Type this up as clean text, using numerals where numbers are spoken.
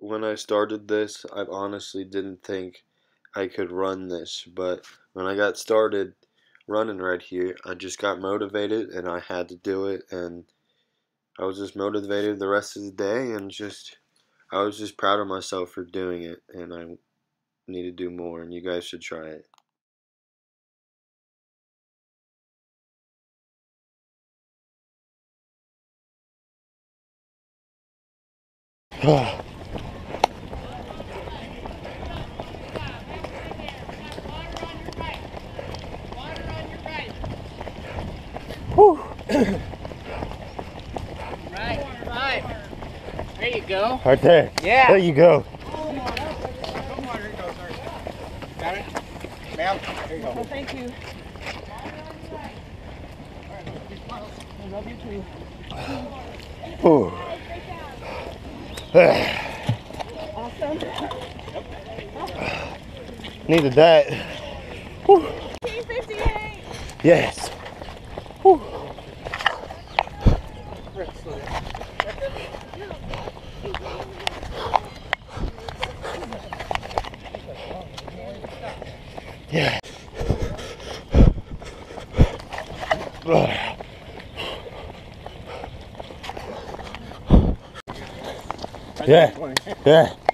when I started this, I honestly didn't think I could run this, but when I got started running right here, I just got motivated and I had to do it, and I was just motivated the rest of the day, and I was just proud of myself for doing it, and I need to do more, and you guys should try it. Whew. Right. There you go. Right there. Yeah. There you go. Got it? Ma'am, there you go. Well, thank you. I love you too. Ooh. Awesome. Needed that. Whew. 58. Yes. Whew. Yeah. Yeah. Yeah.